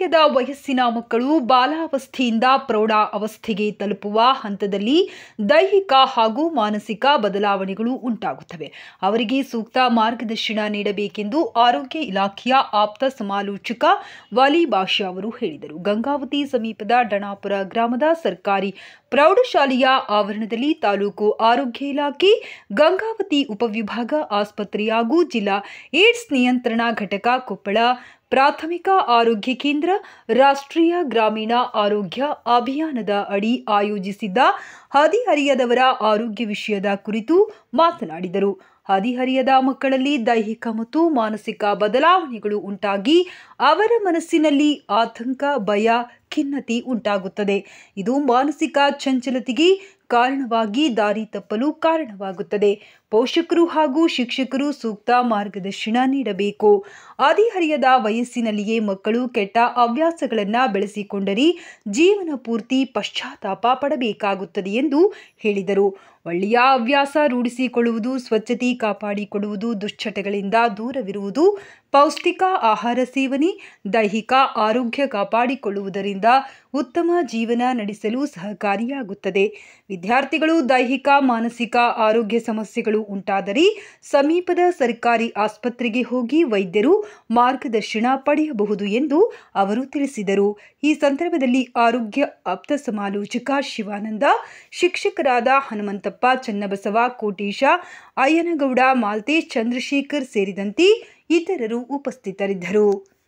ಹದಿಹರೆಯದ ವಯಸ್ಸಿನ ಮಕ್ಕಳು ಬಾಲಾವಸ್ಥೆಯಿಂದ ಪ್ರೌಢ ಅವಸ್ಥೆಗೆ ತಲುಪುವ ಹಂತದಲ್ಲಿ ದೈಹಿಕ ಹಾಗೂ ಮಾನಸಿಕ ಬದಲಾವಣೆಗಳು ಉಂಟಾಗುತ್ತವೆ. ಅವರಿಗೆ ಸೂಕ್ತ ಮಾರ್ಗದರ್ಶನ ನೀಡಬೇಕೆಂದು ಆರೋಗ್ಯ ಇಲಾಖೆಯ ಆಪ್ತ ಸಮಾಲೋಚಕ ವಲಿ ಬಾಷಾ ಅವರು ಹೇಳಿದರು. ಗಂಗಾವತಿ ಸಮೀಪದ ಡಣಾಪುರ ಗ್ರಾಮದ ಸರ್ಕಾರಿ ಪ್ರೌಢಶಾಲೆಯ ಆವರಣದಲ್ಲಿ ತಾಲೂಕು ಆರೋಗ್ಯ ಇಲಾಖೆ, ಗಂಗಾವತಿ ಉಪವಿಭಾಗ ಆಸ್ಪತ್ರೆ ಹಾಗೂ ಜಿಲ್ಲಾ ಏಡ್ಸ್ ನಿಯಂತ್ರಣ ಘಟಕ ಕೊಪ್ಪಳ ಪ್ರಾಥಮಿಕ ಆರೋಗ್ಯ ಕೇಂದ್ರ, ರಾಷ್ಟ್ರೀಯ ಗ್ರಾಮೀಣ ಆರೋಗ್ಯ ಅಭಿಯಾನದ ಅಡಿ ಆಯೋಜಿಸಿದ್ದ ಹದಿಹರೆಯದವರ ಆರೋಗ್ಯ ವಿಷಯದ ಕುರಿತು ಮಾತನಾಡಿದರು. ಹದಿಹರೆಯದ ಮಕ್ಕಳಲ್ಲಿ ದೈಹಿಕ ಮತ್ತು ಮಾನಸಿಕ ಬದಲಾವಣೆಗಳು ಉಂಟಾಗಿ ಅವರ ಮನಸ್ಸಿನಲ್ಲಿ ಆತಂಕ, ಭಯ, ಖಿನ್ನತೆ ಉಂಟಾಗುತ್ತದೆ. ಇದು ಮಾನಸಿಕ ಚಂಚಲತೆಗೆ ಕಾರಣವಾಗಿ ದಾರಿ ತಪ್ಪಲು ಕಾರಣವಾಗುತ್ತದೆ. ಪೋಷಕರು ಹಾಗೂ ಶಿಕ್ಷಕರು ಸೂಕ್ತ ಮಾರ್ಗದರ್ಶನ ನೀಡಬೇಕು. ಹದಿಹರೆಯದ ವಯಸ್ಸಿನಲ್ಲಿಯೇ ಮಕ್ಕಳು ಕೆಟ್ಟ ಹವ್ಯಾಸಗಳನ್ನು ಬೆಳೆಸಿಕೊಂಡರೆ ಜೀವನ ಪೂರ್ತಿ ಪಶ್ಚಾತ್ತಾಪ ಪಡಬೇಕಾಗುತ್ತದೆ ಎಂದು ಹೇಳಿದರು. ಒಳ್ಳೆಯ ಹವ್ಯಾಸ ರೂಢಿಸಿಕೊಳ್ಳುವುದು, ಸ್ವಚ್ಛತೆ ಕಾಪಾಡಿಕೊಳ್ಳುವುದು, ದುಶ್ಚಟಗಳಿಂದ ದೂರವಿರುವುದು, ಪೌಷ್ಟಿಕ ಆಹಾರ ಸೇವನೆ, ದೈಹಿಕ ಆರೋಗ್ಯ ಕಾಪಾಡಿಕೊಳ್ಳುವುದರಿಂದ ಉತ್ತಮ ಜೀವನ ನಡೆಸಲು ಸಹಕಾರಿಯಾಗುತ್ತದೆ. ವಿದ್ಯಾರ್ಥಿಗಳು ದೈಹಿಕ, ಮಾನಸಿಕ ಆರೋಗ್ಯ ಸಮಸ್ಯೆಗಳು ಉಂಟಾದರೆ ಸಮೀಪದ ಸರ್ಕಾರಿ ಆಸ್ಪತ್ರೆಗೆ ಹೋಗಿ ವೈದ್ಯರು ಮಾರ್ಗದರ್ಶನ ಪಡೆಯಬಹುದು ಎಂದು ಅವರು ತಿಳಿಸಿದರು. ಈ ಸಂದರ್ಭದಲ್ಲಿ ಆರೋಗ್ಯ ಆಪ್ತ ಸಮಾಲೋಚಕ ಶಿವಾನಂದ, ಶಿಕ್ಷಕರಾದ ಹನುಮಂತಪ್ಪ, ಚನ್ನಬಸವ, ಕೋಟೇಶ, ಅಯ್ಯನಗೌಡ, ಮಾಲ್ತೇಶ್, ಚಂದ್ರಶೇಖರ್ ಸೇರಿದಂತೆ ಇತರರು ಉಪಸ್ಥಿತರಿದ್ದರು.